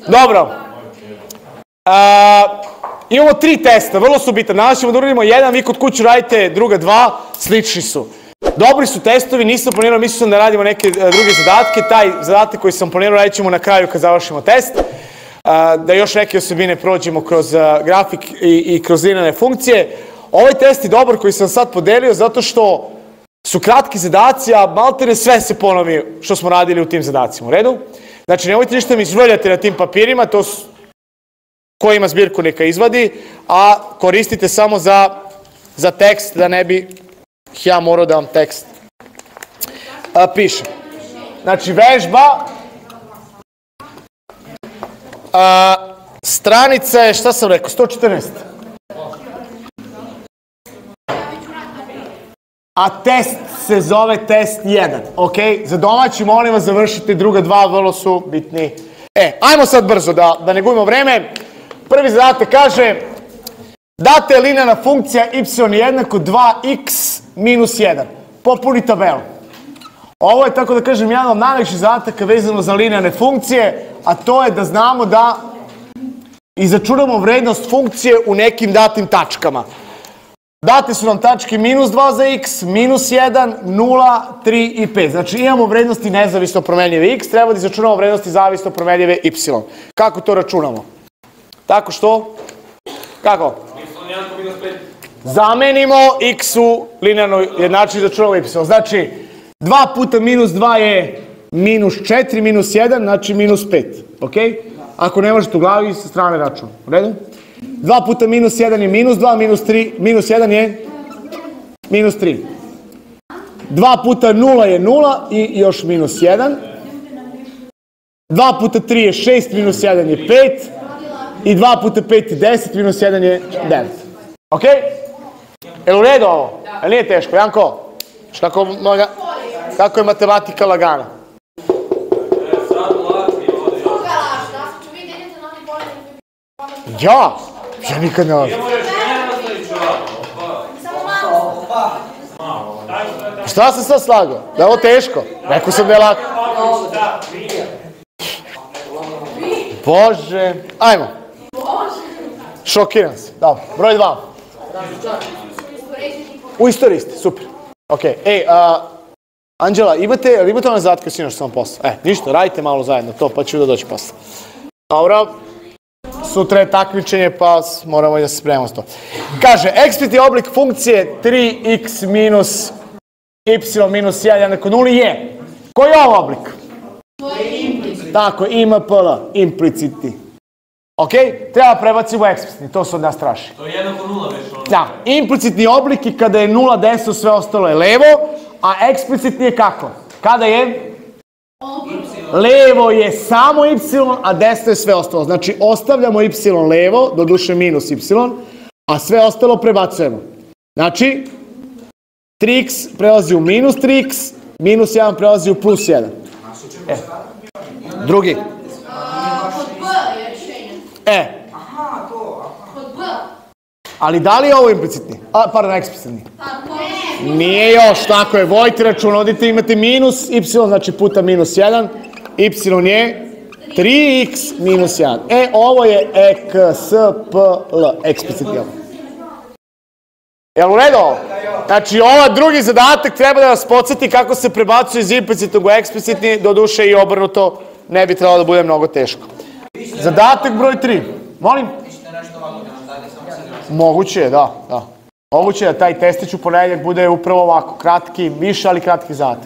Dobro. Imamo 3 testa, vrlo su bitne. Danas ćemo da uradimo jedan, vi kod kuće radite druga 2, slični su. Dobri su testovi, nisam planirao, mislio sam da radimo neke druge zadatke. Taj zadatak koji sam planirao radit ćemo na kraju kad završimo test. Da još neke osobine prođemo kroz grafik i kroz linearne funkcije. Ovaj test je dobar koji sam sad podelio zato što su kratki zadaci, a maltene sve se ponovi što smo radili u tim zadacima. U redu? Znači, nemojte ništa mi izvrljati na tim papirima, to su ko ima zbirku neka izvadi, a koristite samo za tekst, da ne bi ja morao da vam tekst pišem. Znači, vežba, stranica je, šta sam rekao, 114. A test se zove test 1, ok? Za domaći, molim vas, završite druga 2, vrlo su bitni. Ajmo sad brzo, da ne gubimo vreme. Prvi zadatak kaže, data je linearna funkcija y jednako 2x minus 1. Popuni tabelu. Ovo je, tako da kažem, jedan od najlakših zadataka vezano za linearne funkcije, a to je da znamo da izračunamo vrednost funkcije u nekim datim tačkama. Date su nam tačke minus 2 za x, minus 1, 0, 3 i 5. Znači imamo vrednosti nezavisno promenljive x, treba da izračunamo vrednosti zavisno promenljive y. Kako to računamo? Tako što? Kako? Zamenimo x u linearnoj jednačini, izračunamo y. Znači 2 puta minus 2 je minus 4, minus 1, znači minus 5. Ok? Ako ne možete u glavi, sa strane računa. U redu? 2 puta minus 1 je minus 2, minus 1 je minus 3. 2 puta 0 je 0 i još minus 1. 2 puta 3 je 6, minus 1 je 5. I 2 puta 5 je 10, minus 1 je 9. Ok? Je li u redu ovo? Jel nije teško? Janko? Kako je matematika lagana? Ja nikad ne lažem. Šta sam sad slagao? Da je ovo teško? Rekao sam da je lako. Bože. Ajmo. Šokiram se. Dobro. Broj 2. U istoriji ste. Super. Ok. Anđela, imate one zadatke sinoć što sam poslao? Ništa, radite malo zajedno to, pa ću da doći posle. Dobro. Sutra je takmičenje, pa moramo i da se spremamo s to. Kaže, eksplicitni oblik funkcije 3x minus y minus 1 jednako 0 je. Koji je ovo oblik? Tako, IMPL, implicitni. Ok? Treba prebaciti u eksplicitni, to se od nas traži. To je jednako 0 već ono. Da, implicitni oblik je kada je 0 desno, sve ostalo je levo, a eksplicitni je kako? Kada je? Levo je samo y, a desno je sve ostalo. Znači, ostavljamo y levo, doduše minus y, a sve ostalo prebacujemo. Znači, 3x prelazi u minus 3x, minus 1 prelazi u plus 1. Drugi. Kod B je rješenje. Kod B. Ali da li je ovo implicitni? Pardon, eksplicitni. Nije još, tako je. Vojte račun, odite imate minus y, znači puta minus 1. Y je 3x minus 1. Ovo je EKSPL, eksplicitni oblik. Jel u redu ovo? Znači, ovaj drugi zadatak treba da vas podsjeti kako se prebacuje iz implicitnog u eksplicitni, do duše i obrnuto, ne bi trebalo da bude mnogo teško. Zadatak broj 3. Molim? Moguće je, da. Moguće je da taj testić u ponedjeljak bude upravo ovako, kratki, više, ali kratki zadatak.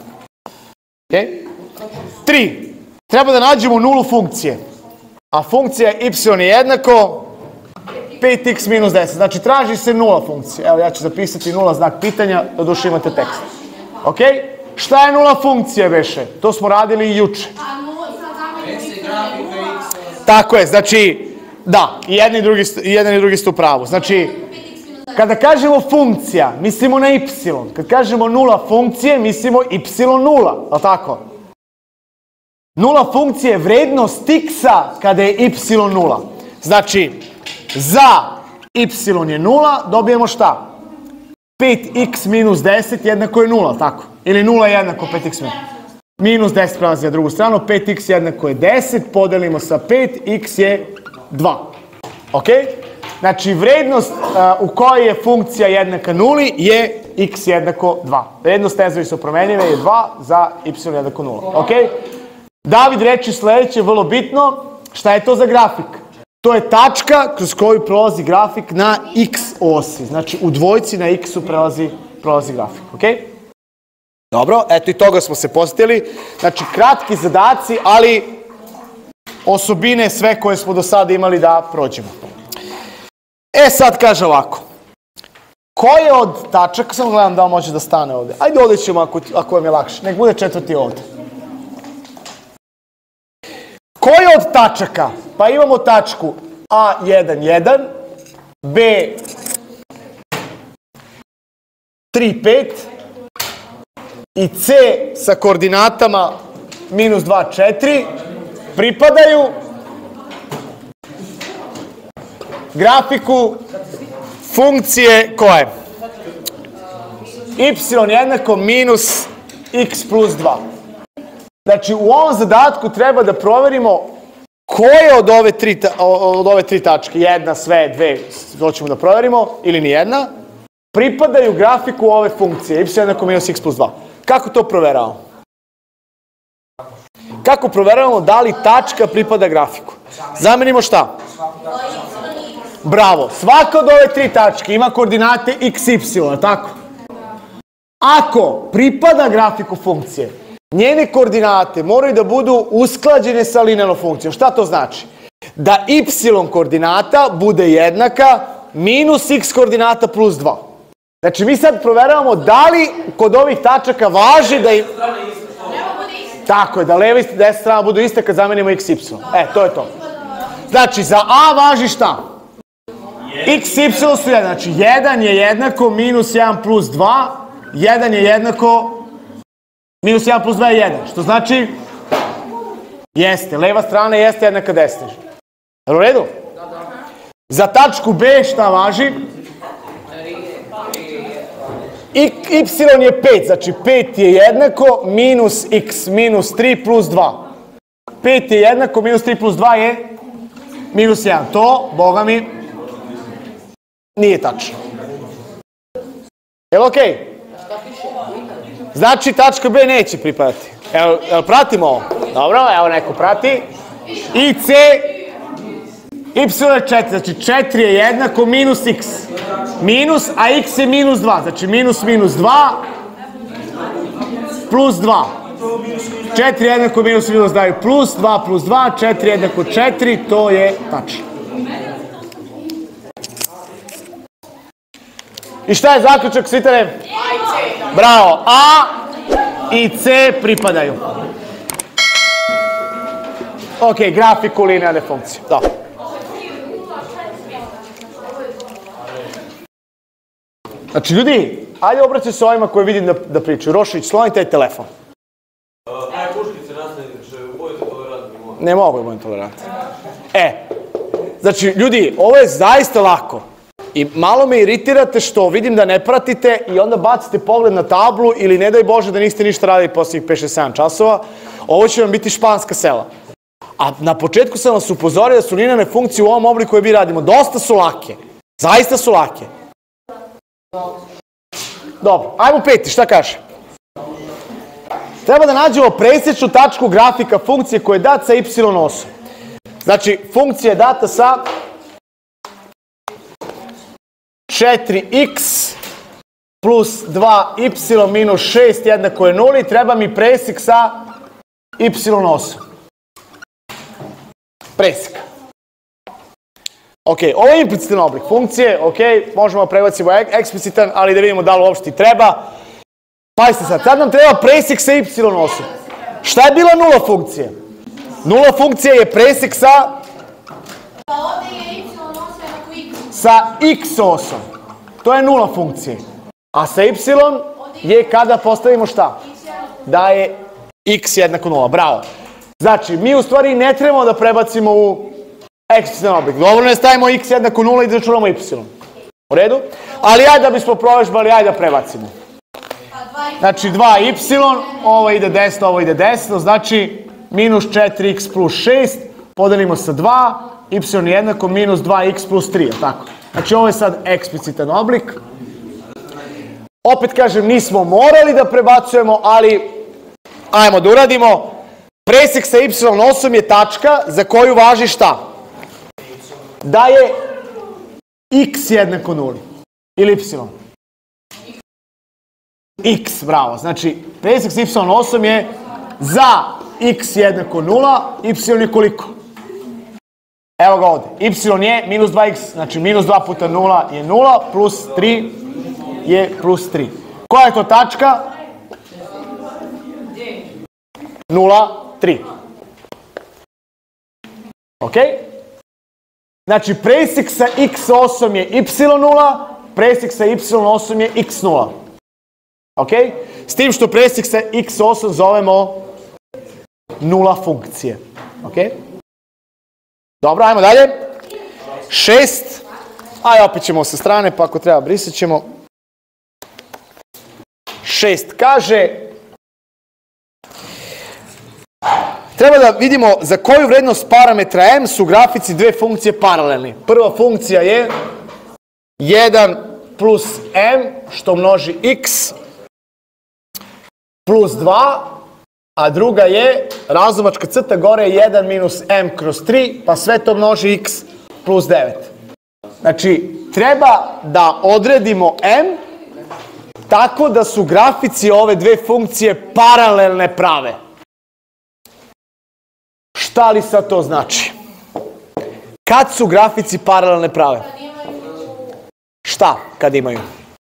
3. Treba da nađemo nulu funkcije. A funkcija y je jednako 5x minus 10. Znači, traži se nula funkcija. Evo, ja ću zapisati nula znak pitanja, doduše imate tekst. Ok? Šta je nula funkcija, beše? To smo radili i juče. Tako je, znači, da, i jedan i drugi ste u pravu. Znači, kada kažemo funkcija, mislimo na y. Kad kažemo nula funkcije, mislimo y0, ali tako? Nula funkcije je vrednost x-a kada je y0. Znači, za y je 0, dobijemo šta? 5x minus 10 jednako je 0, tako? Ili 0 je jednako 5x minus. minus 10 prelazi na drugu stranu, 5x jednako je 10, podelimo sa 5, x je 2. Ok? Znači, vrednost u kojoj je funkcija jednaka nuli je x jednako 2. Vrednost tezovi su promenjive je 2 za y jednako 0. Ok? David reči sledeće, vrlo bitno, šta je to za grafik? To je tačka kroz koju prolazi grafik na x osi. Znači, u dvojci na x-u prolazi grafik. Ok? Dobro, eto i toga smo se posjetili. Znači, kratki zadaci, ali osobine sve koje smo do sada imali da prođemo. E sad kaže ovako. Koje od tačaka, samo gledam da on može da stane ovde. Ajde ovde ćemo ako vam je lakše. Nek bude četvrti ovde. Koje od tačaka? Pa imamo tačku A1, 1, B 3, 5 i C sa koordinatama minus 2, 4 pripadaju grafiku funkcije koje? Y jednako minus x plus 2. Znači, u ovom zadatku treba da proverimo koje od ove tri tačke, jedna, sve, dve, to ćemo da proverimo, ili nijedna, pripadaju grafiku ove funkcije, y jednako minus x plus 2. Kako to proveravamo? Kako proveravamo da li tačka pripada grafiku? Zamenimo šta? Bravo. Svaka od ove tri tačke ima koordinate x, y, tako? Ako pripada grafiku funkcije, njene koordinate moraju da budu usklađene sa linearnom funkcijom. Šta to znači? Da y koordinata bude jednaka minus x koordinata plus 2. Znači, mi sad proveravamo da li kod ovih tačaka važi da im... Tako je, da leva i desna strana budu iste kad zamenimo x, y. To je to. Znači, za a važi šta? X, y su jednaki. Znači, 1 je jednako minus 1 plus 2. 1 je jednako... Minus 1 plus 2 je 1. Što znači... Jeste, leva strana jeste jednaka desna. Je u redu? Za tačku B šta važi? Y je 5, znači 5 je jednako minus x minus 3 plus 2. 5 je jednako minus 3 plus 2 je minus 1. To, boga mi, nije tačno. Je li okej? Znači tačka B neće pripadati. Evo, pratimo ovo. Dobro, evo neko prati. I C, y je 4, znači 4 je jednako minus x. Minus, a x je minus 2. Znači minus minus 2 plus 2. 4 jednako minus minus daju plus, 2 plus 2, 4 jednako 4, to je tačno. I šta je zaključak, svitane? Bravo, A i C pripadaju. Ok, grafiku linearne funkcije. Dobro. Znači, ljudi, ajde obraćaj se ovima koje vidim da pričaju. Rošić, sloni taj telefon. Ne mogu da budem tolerantni. Znači, ljudi, ovo je zaista lako. I malo me iritirate što vidim da ne pratite i onda bacite pogled na tablu ili ne daj Bože da niste ništa radili posljednjih 5-6-7 časova. Ovo će vam biti španska sela. A na početku sam vas upozorio da su linearne funkcije u ovom obliku koje mi radimo dosta su lake. Zaista su lake. Dobro, ajmo peti, šta kaže? Treba da nađemo presečnu tačku grafika funkcije koja je dat sa y osom. Znači, funkcija je data sa 4x plus 2y minus 6 jednako je 0 i treba mi presek sa y osom. Presek. Ok, ovo je implicitan oblik funkcije, ok, možemo prebaciti eksplicitan, ali da vidimo da li uopšte treba. Pazite sad nam treba presek sa y osom. Šta je bila nula funkcija? Nula funkcija je presek sa... Pa ovdje je y os jednako x. Sa x osom. To je nula funkcije. A sa y je kada postavimo šta? Da je x jednako 0. Bravo. Znači, mi u stvari ne trebamo da prebacimo u eksplicitan oblik. Dobro ne stavimo x jednako 0 i da računamo y. U redu? Ali ajde da bismo provežbali, ajde da prebacimo. Znači 2y, ovo ide desno, ovo ide desno, znači minus 4x plus 6, podelimo sa 2, y je jednako minus 2x plus 3, tako? Znači ovo je sad eksplicitan oblik. Opet kažem, nismo morali da prebacujemo, ali ajmo da uradimo. Presek sa y osom je tačka za koju važi šta? Da je x jednako 0. Ili y. X, bravo. Znači, presek sa y osom je za x jednako 0, y je koliko? Evo ga ovdje. Y je minus 2x, znači minus 2 puta 0 je 0, plus 3 je plus 3. Koja je to tačka? 0, 3. Ok? Znači, presek sa x osom je y0, presek sa y osom je x0. Ok? S tim što presek sa x osom zovemo nula funkcije. Ok? Dobro, ajmo dalje. 6. Ajde, opet ćemo sa strane, pa ako treba brisat ćemo. 6 kaže, treba da vidimo za koju vrednost parametra m su grafici dve funkcije paralelni. Prva funkcija je 1 plus m što množi x plus 2, a druga je razumačka crta gore je 1 minus m kroz 3, pa sve to množi x plus 9. Znači, treba da odredimo m tako da su grafici ove dve funkcije paralelne prave. Šta li sad to znači? Kad su grafici paralelne prave? Šta kad imaju?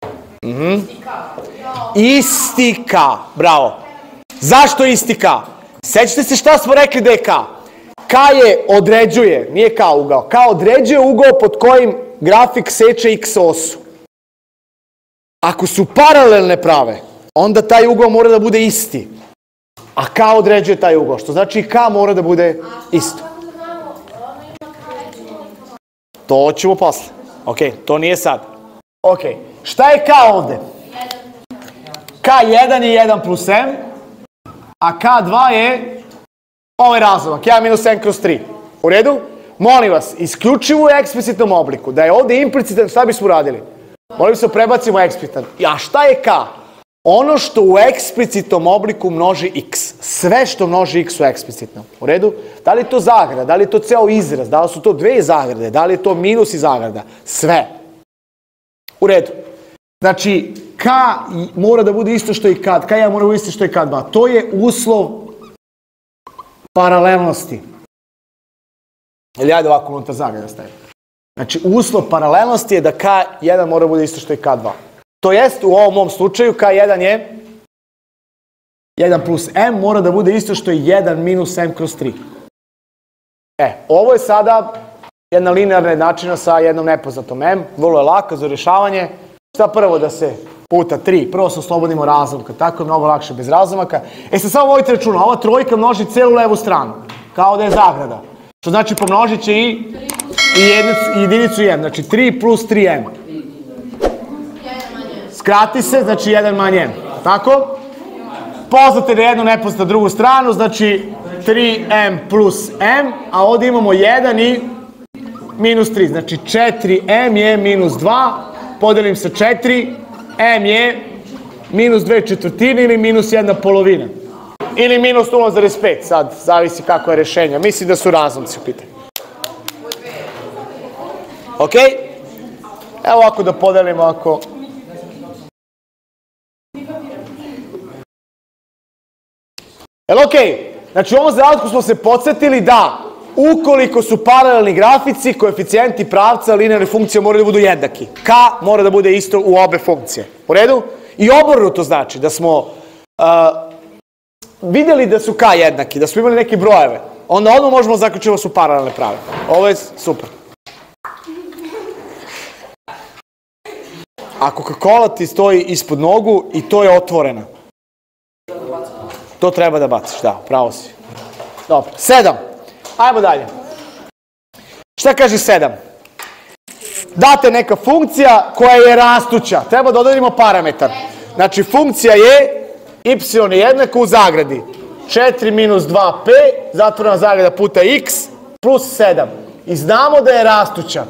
Isti k, bravo. Zašto isti k? Sećate se šta smo rekli da je k? K je određuje, nije k ugao. K određuje ugao pod kojim grafik seče x osu. Ako su paralelne prave, onda taj ugao mora da bude isti. A k određuje taj ugao, što znači k mora da bude isto. To ćemo posle. Ok, to nije sad. Ok, šta je k ovde? K1 je 1 plus m, a K2 je ovaj razumak, 1 minus m kroz 3. U redu? Molim vas, isključivo u eksplicitnom obliku. Da je ovde implicitan, šta bismo uradili? Molim se prebacimo eksplicitan. A šta je K? Ono što u eksplicitnom obliku množi x. Sve što množi x u eksplicitnom. U redu? Da li je to zagrada? Da li je to ceo izraz? Da li su to dve zagrade? Da li je to minus i zagrada? Sve. U redu. Znači, K mora da bude isto što i K. K1 mora da bude isto što i K2. To je uslov paralelnosti. Ili ajde ovako unutar zagrada stavim. Znači, uslov paralelnosti je da K1 mora da bude isto što i K2. To jest, u ovom mom slučaju, K1 je 1 plus m mora da bude isto što i 1 minus m kroz 3. Ovo je sada jedna linearna jednačina sa jednom nepoznatom m. Vrlo je laka za rješavanje. Šta prvo da se puta 3? Prvo se oslobodimo razlomka. Tako je mnogo lakše bez razlomaka. Sad samo vodite računa. Ova trojka množi celu levu stranu. Kao da je zagrada. Što znači pomnožit će i jedinicu m. Znači 3 plus 3m. Skrati se, znači 1 manje m. Tako? Poznate da jednu nepoznata drugu stranu, znači 3m plus m, a ovdje imamo 1 i minus 3. Znači 4m je minus 2, podelim sa 4, m je minus 2/4 ili minus 1/2. Ili minus 0,5, sad zavisi kako je rješenje. Mislim da su razlomci u pitanju. Ok? Evo ovako da podelimo ako... Jel okej? Znači u ovom zadatku smo se podsjetili da ukoliko su paralelni grafici, koeficijenti pravca linearne funkcije moraju da budu jednaki. K mora da bude isto u obe funkcije. U redu? I obrnuto znači da smo vidjeli da su K jednaki, da smo imali neke brojeve. Onda odmah možemo zaključiti da su paralelne prave. Ovo je super. Ako Coca-Cola ti stoji ispod nogu i to je otvorena. To treba da baciš, da, pravo si. Dobro, 7. Ajmo dalje. Šta kaže 7? Date neka funkcija koja je rastuća. Treba da odredimo parametar. Znači, funkcija je y je jednako u zagradi 4 minus 2p, zatvorena zagrada puta x, plus 7. I znamo da je rastuća.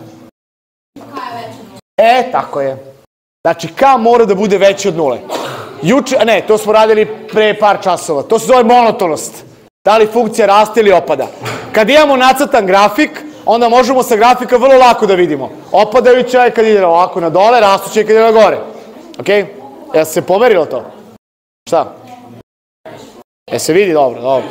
Tako je. Znači, k mora da bude veći od nule. Ne, to smo radili pre par časova. To se zove monotonost. Da li funkcija raste ili opada. Kad imamo nacrtan grafik, onda možemo sa grafika vrlo lako da vidimo. Opadajuća je kad ide ovako na dole, rastuća je kad ide na gore. Ok? Jel se pomerilo to? Šta? Se vidi? Dobro.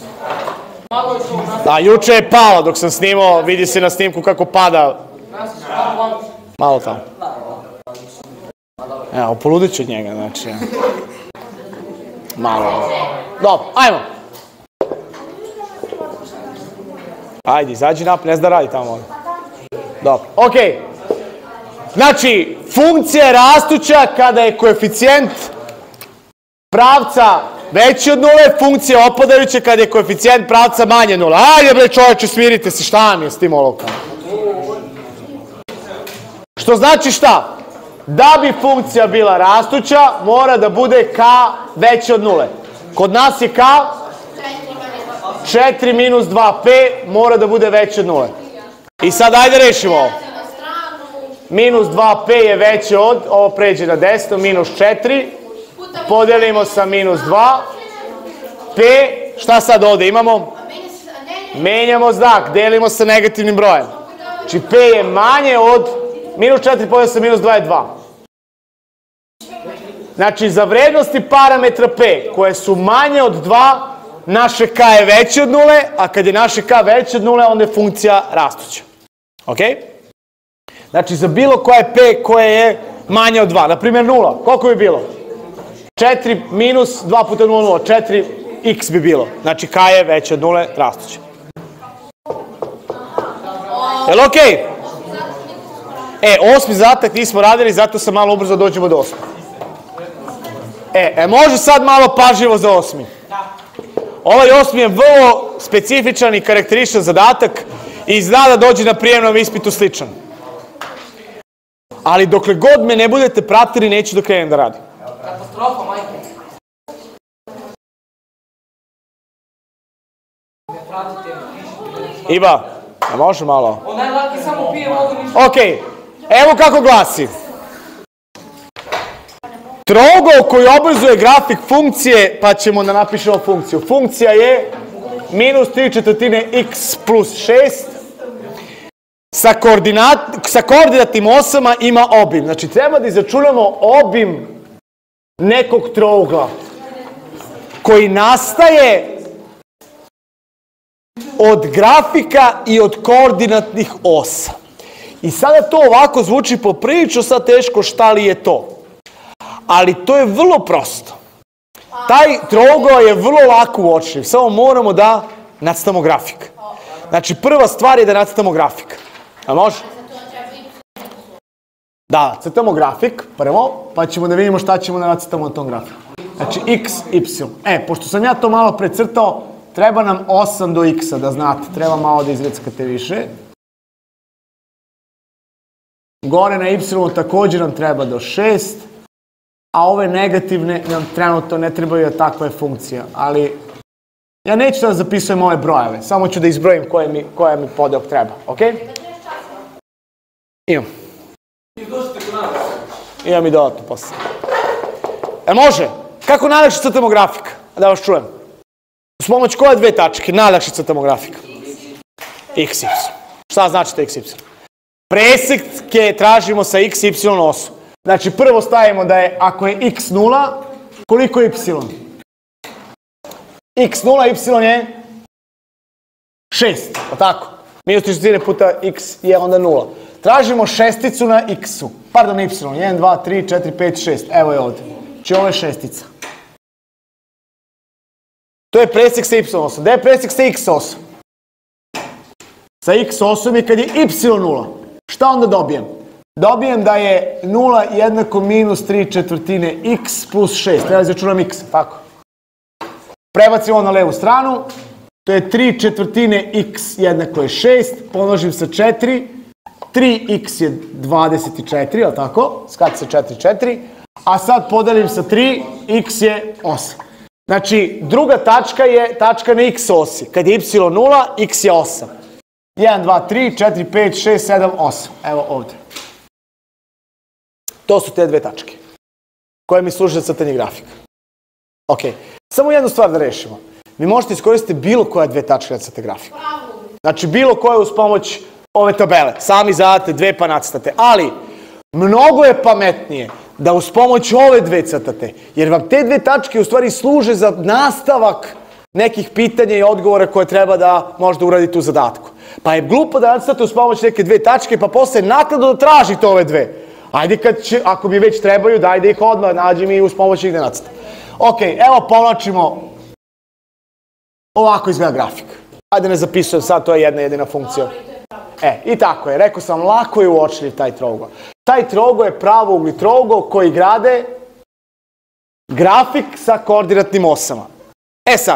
Da, juče je palo dok sam snimao, vidi se na snimku kako pada. Malo tamo. Evo, poludit ću od njega, znači. Malo. Dobro, ajmo. Ajde, izađi napred, ne zna da radi tamo. Dobro, okej. Znači, funkcija je rastuća kada je koeficijent pravca veći od nule, funkcija opadajuća kada je koeficijent pravca manje od nule. Ajde bre čovječe, smirite se, šta mi je s tim olovkama? Što znači šta? Da bi funkcija bila rastuća, mora da bude k veće od nule. Kod nas je k 4 minus 2p, mora da bude veće od nule. I sad ajde rešimo ovo. Minus 2p je veće od, ovo pređe na desno, minus 4, podelimo sa minus 2, p, šta sad ovde imamo? Menjamo znak, delimo sa negativnim brojem. Znači p je manje od, minus 4 podelimo sa minus 2 je 2. Znači za vrednosti parametra p, koje su manje od 2, naše k je veće od nule, a kad je naše k veće od nule, onda je funkcija rastuća. Ok? Znači za bilo koje p koje je manje od 2, na primjer 0, koliko bi bilo? 4 minus 2 puta 0, 0, 4x bi bilo. Znači k je veće od nule, rastuća. Jel ok? Osmi zadatak nismo radili, zato sam malo ubrzo dođemo do osmi. Može sad malo pažljivo za osmi. Ovaj osmi je vrlo specifičan i karakterističan zadatak i zna da dođe na prijemnom ispitu sličan. Ali dokle god me ne budete pratili, neću da krenem da radim. Katastrofa, majke. Ne pratite. Iba, može malo? On najlaki samo pije vodu ništa. Ok, evo kako glasi. Trougao koji obrazuje grafik funkcije, pa ćemo da napišemo funkciju. Funkcija je minus 3/4 x plus 6. Sa koordinatnim osama ima obim. Znači, treba da izračunamo obim nekog trougla koji nastaje od grafika i od koordinatnih osa. I sada to ovako zvuči poprilično sad teško šta li je to. Ali to je vrlo prosto. Taj trougao je vrlo lako uočljiv, samo moramo da nacrtamo grafik. Znači, prva stvar je da nacrtamo grafik. A može? Da, crtamo grafik prvo, pa ćemo da vidimo šta ćemo da nacrtamo na tom grafiku. Znači, x, y. Pošto sam ja to malo precrtao, treba nam 8 do x-a, da znate. Treba malo da izveckate više. Gore na y također nam treba do 6. A ove negativne nam trenutno ne trebaju da takva je funkcija. Ali ja neću da zapisujem ove brojeve, samo ću da izbrojim koja mi podeok treba. Ok? Imam. Imam i dodatno posle. Može? Kako najlakše crtamo grafik? Da vas čujem. Uz pomoć koje dve tačke najlakše crtamo grafik? X, y. Šta znači to x, y? Preseke tražimo sa x, y osu. Znači, prvo stavimo da je, ako je x 0, koliko je y? X 0, y je 6, o tako? Minus 3/4 puta x je onda 0. Tražimo šesticu na x-u, pardon, na y, 1, 2, 3, 4, 5, 6, evo je ovdje. Znači, ovo je šestica. To je presek sa y osom. Gde je presek sa x osom? Sa x osom je kad je y 0. Šta onda dobijem? Dobijem da je 0 jednako minus 3/4 x plus 6. Treba da izračunam x, tako. Prebacimo na levu stranu. To je 3/4 x jednako je 6. Pomnožim sa 4. 3x je 24, ali tako? Skači se 4, 4. a sad podelim sa 3, x je 8. Znači, druga tačka je tačka na x osi. Kad je y 0, x je 8. 1, 2, 3, 4, 5, 6, 7, 8. Evo ovdje. To su te dve tačke koje mi služe za crtanje grafika. Ok, samo jednu stvar da rešimo. Vi možete iskoristiti bilo koje dve tačke da crtate grafiku. Znači, bilo koje uz pomoć ove tabele. Sami zadate dve pa nacrtate. Ali, mnogo je pametnije da uz pomoć ove dve crtate. Jer vam te dve tačke u stvari služe za nastavak nekih pitanja i odgovora koje treba da možda uradite u zadatku. Pa je glupo da nacrtate uz pomoć neke dve tačke pa posle naknadno da tražite ove dve. Ajde, ako mi već trebaju, daj da ih odmah nađem i uz pomoć ih da nacrtam. Ok, evo povlačimo. Ovako izgleda grafik. Ajde ne zapisujem sad, to je jedna jedina funkcija. I tako je, rekao sam, lako je uočljiv taj trougao. Taj trougao je pravougli trougao koji grade grafik sa koordinatnim osama. Sad,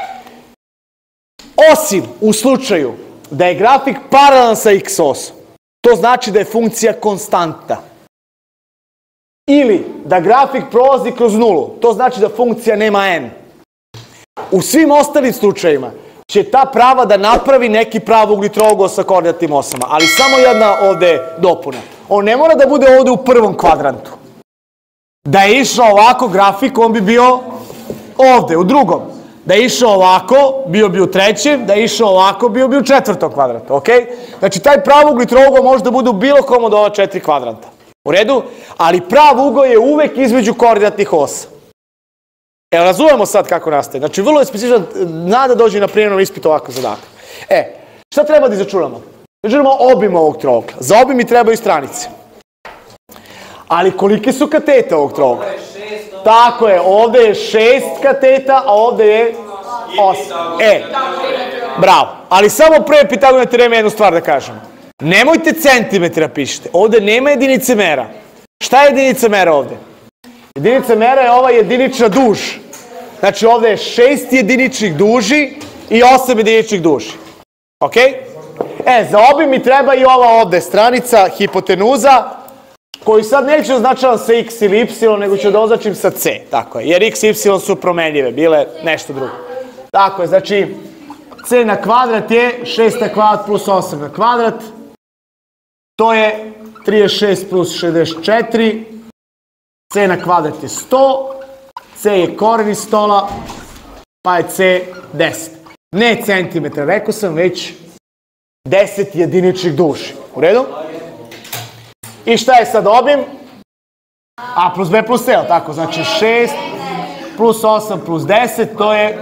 osim u slučaju da je grafik paralelan sa x osom, to znači da je funkcija konstanta. Ili da grafik prolazi kroz nulu, to znači da funkcija nema n. U svim ostalim slučajima će ta prava da napravi neki pravougli trougao sa koordinatnim osama, ali samo jedna ovde dopuna. On ne mora da bude ovde u prvom kvadrantu. Da je išao ovako grafik, on bi bio ovde, u drugom. Da je išao ovako, bio bi u trećem, da je išao ovako, bio bi u četvrtom kvadrantu, ok? Znači, taj pravougli trougao može da bude u bilo kom od ova 4 kvadranta. U redu? Ali pravougo je uvek između koordinatnih osa. Razumemo sad kako nastaje. Znači, vrlo je specifičan, nada dođe na prijemnom ispitu ovakav zadatak. Šta treba da izračunamo? Izračunamo obim ovog trougla. Za obim mi trebaju stranice. Ali kolike su katete ovog trougla? Tako je, ovde je 6 kateta, a ovde je 8. Bravo. Ali samo pre Pitagorove teoreme jednu stvar da kažem. Nemojte centimetra pišite. Ovde nema jedinice mera. Šta je jedinica mera ovde? Jedinica mera je ova jedinična duž. Znači ovde je 6 jediničnih duži i 8 jediničnih duži. Ok? Za obim mi treba i ova ovde stranica hipotenuza, koju sad neću označavam sa x ili y, nego ću da označim sa c. Tako je, jer x i y su promenljive, bile nešto drugo. Tako je, znači c na kvadrat je 6 na kvadrat plus 8 na kvadrat. To je 36 plus 64. C na kvadrat je 100. C je koren iz stola, pa je c 10. Ne centimetra, rekao sam već 10 jediničnih duži. U redu? I šta je sad obim? A plus b plus c, tako? Znači 6 plus 8 plus 10, to je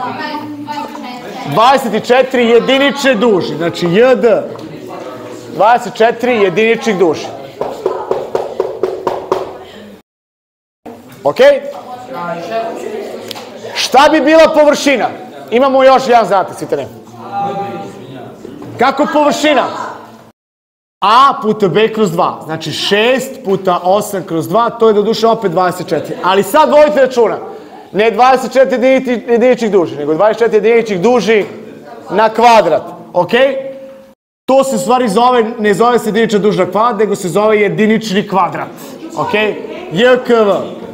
24 jedinične duži. Znači jd 24 jediničnih duži. Ok? Šta bi bila površina? Imamo još jedan zadatak, svi ne. Kako površina? A puta b kroz 2. Znači 6 puta 8 kroz 2, to je doduše opet 24. Ali sad vodite računa. Ne 24 jediničnih duži, nego 24 jediničnih duži na kvadrat. Ok? To se u stvari zove, ne zove se jedinična dužna kvadrat, nego se zove jedinični kvadrat. Ok? JKV.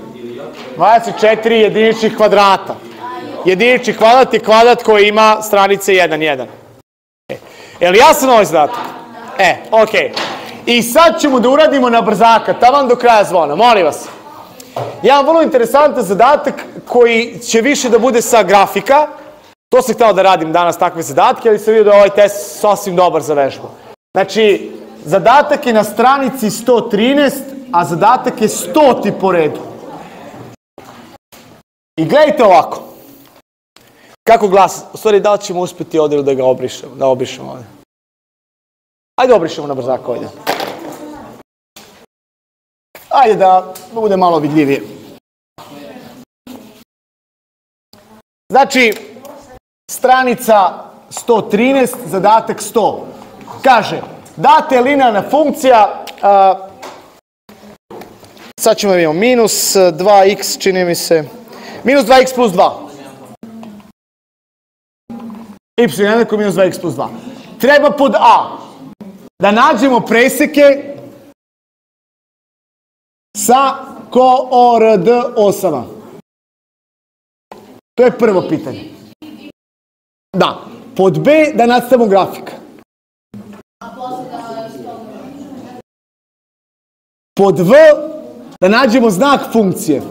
24 jediničnih kvadrata. Jedinični kvadrat je kvadrat koji ima stranice 1, 1. Je li jasan ovaj zadatak? Ok. I sad ćemo da uradimo na brzaka, taman do kraja zvona, molim vas. Jedan vrlo interesantan zadatak koji će više da bude sa grafika. To sam htio da radim danas takve zadatke, ali sam vidio da je ovaj test sasvim dobar za vežbu. Znači, zadatak je na stranici 113, a zadatak je 100. po redu. I gledajte ovako. Kako glasa? U stvari, da li ćemo uspjeti ovdje da ga obrišemo? Da obrišemo ovdje. Ajde obrišemo na brzaka ovdje. Ajde da bude malo vidljivije. Znači, stranica 113, zadatak 100. Kaže, data je linearna funkcija, sad ćemo imamo minus 2x, čini mi se, minus 2x plus 2. Y jednako minus 2x plus 2. Treba pod A da nađemo preseke sa CORD osama? To je prvo pitanje. Da. Pod B da nacrtamo grafik. Pod V da nađemo znak funkcije.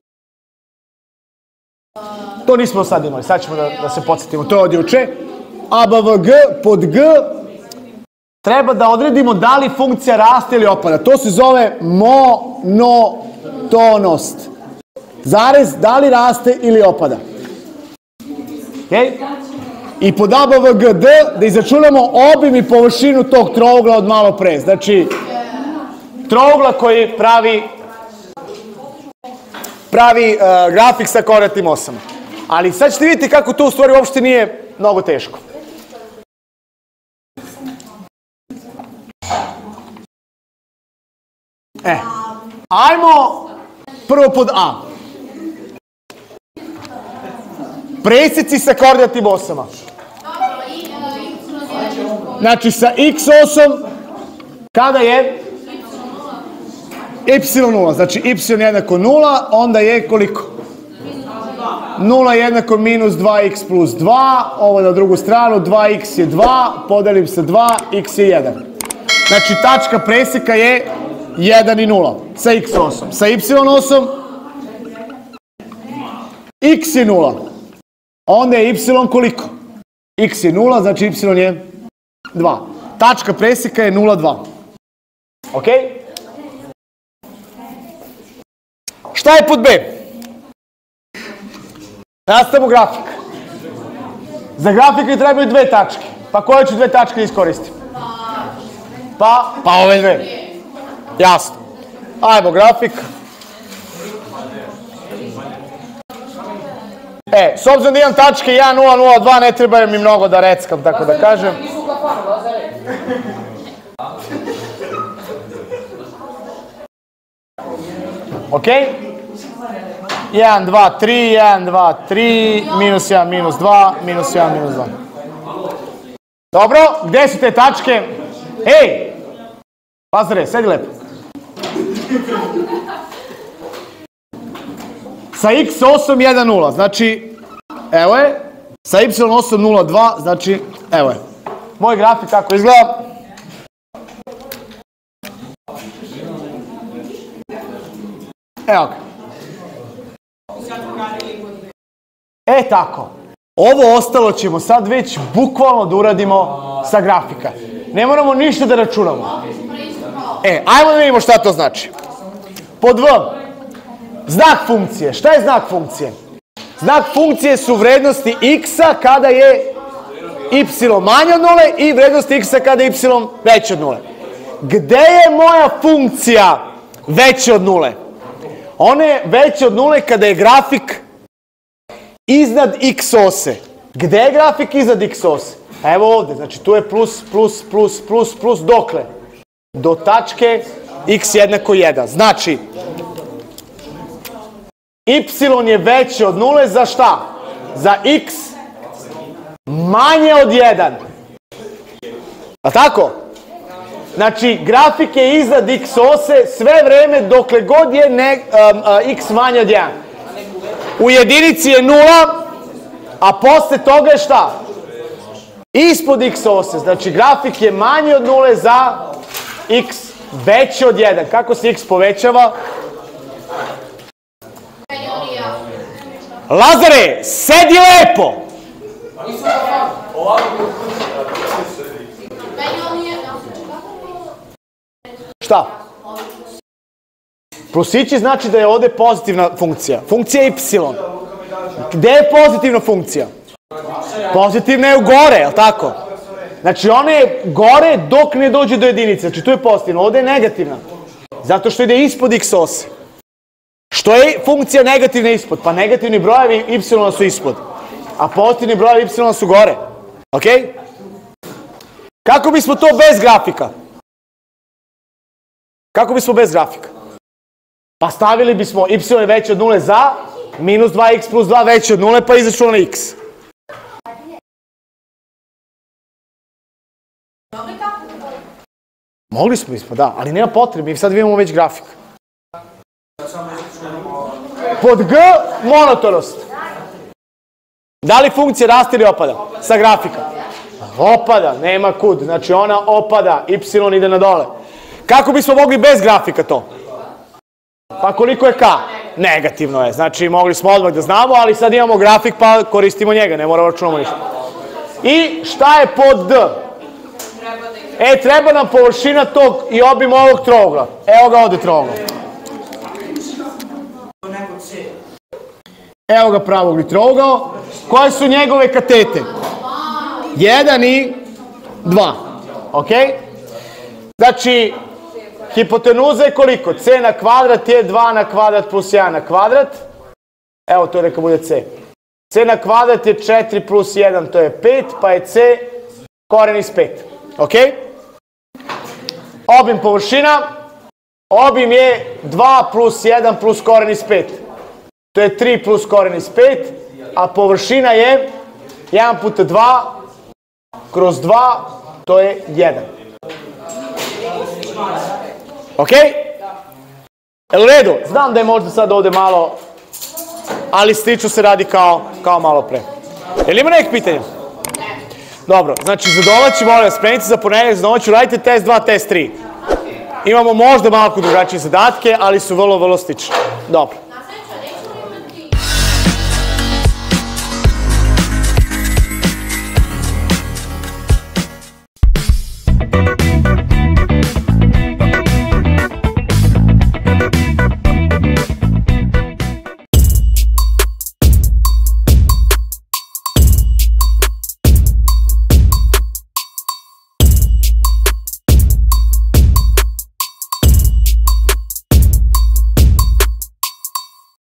To nismo sad imali, sad ćemo da se podsjetimo, to je od juče. ABVG, pod G treba da odredimo da li funkcija raste ili opada. To se zove monotonost. Zarez, da li raste ili opada. Okay? I pod ABVGD da izračunamo obim i površinu tog trougla od malo pre. Znači, trougla koji pravi grafik sa kvadratnim osama. Ali sad ćete vidjeti kako to u stvari uopšte nije mnogo teško. Ajmo prvo pod A. Preseci sa kvadratnim osama. Znači sa x osom kada je y0, znači y jednako 0, onda je koliko? 0 jednako minus 2x plus 2, ovo na drugu stranu, 2x je 2, podelim sa 2, x je 1. Znači tačka preseka je 1 i 0 sa x osom. Sa y osom x je 0, onda je y koliko? X je 0, znači y je 2. Tačka preseka je 0, 2. Ok? Šta je pod B? Nastavimo grafik. Za grafik mi trebaju dve tačke. Pa koje ću dve tačke da iskoristim? Pa ove dve. Jasno. Ajmo grafik. S obzirom da imam tačke 1, 0, 0, 2, ne treba mi mnogo da reckam, tako da kažem. Ok? 1, 2, 3, 1, 2, 3, minus 1, minus 2, minus 1, minus 2. Dobro, gde su te tačke? Ej! Lazare, sedi lepo. Sa x osom 1, 0, znači, evo je. Sa y osom 0, 2, znači, evo je. Moj grafik tako izgleda. Evo ga. Tako. Ovo ostalo ćemo sad već bukvalno da uradimo sa grafika. Ne moramo ništa da računamo. Ajmo da vidimo šta to znači. Pod V. Znak funkcije. Šta je znak funkcije? Znak funkcije su vrednosti x-a kada je y manje od 0 i vrednosti x-a kada je y veće od 0. Gde je moja funkcija veća od 0? Ona je veća od 0 kada je grafik iznad x ose. Gde je grafik iznad x ose? Evo ovde, znači tu je plus, plus, plus, plus, plus, dokle? Do tačke x jednako 1. Znači, y je veće od 0 za šta? Za x manje od 1. A tako? Znači, grafik je iznad x ose sve vreme dokle god je x manje od 1. U jedinici je 0, a posle toga je šta? Ispod x ose. Znači, grafik je manji od 0 za x veće od 1. Kako se x povećava? Lazare, sedi lepo! Šta? Plusići znači da je ovde pozitivna funkcija. Funkcija y. Gde je pozitivna funkcija? Pozitivna je u gore, je li tako? Znači ona je gore dok ne dođe do jedinice. Znači tu je pozitivna. Ovde je negativna. Zato što ide ispod x ose. Što je funkcija negativna ispod? Pa negativni brojevi y su ispod. A pozitivni brojevi y su gore. Ok? Kako bismo to bez grafika? Kako bismo bez grafika? Pa stavili bismo y je veće od 0 za minus 2x plus 2 veće od 0 pa izračunali x. Mogli smo, da, ali nema potrebe, mi sad imamo već grafik. Pod G, monotonost. Da li funkcija raste ili opada? Sa grafika. Opada, nema kud. Znači ona opada, y ide na dole. Kako bismo mogli bez grafika to? Pa koliko je k? Negativno je. Znači mogli smo odmah da znamo, ali sad imamo grafik pa koristimo njega, ne moramo računamo ništa. I šta je pod D? Treba nam površina tog i obim ovog trougla. Evo ga ovde trougla. Evo ga pravog trougao. Koje su njegove katete? 1 i 2. Ok? Znači, hipotenuza je koliko? C na kvadrat je 2 na kvadrat plus 1 na kvadrat. Evo to neka bude C. C na kvadrat je 4 plus 1, to je 5, pa je C koren iz 5. Ok? Obim površina. Obim je 2 plus 1 plus koren iz 5. To je 3 plus koren iz 5, a površina je 1 puta 2 kroz 2, to je 1. Ok? Jel u redu? Znam da je možda sad ovde malo, ali slično se radi kao malo pre. Jel ima nekih pitanja? Dobro, znači za domaći, molim vas, spremite za ponedeljak, za domaću radite test 2, test 3. Imamo možda malo drugačije zadatke, ali su vrlo slični. Dobro.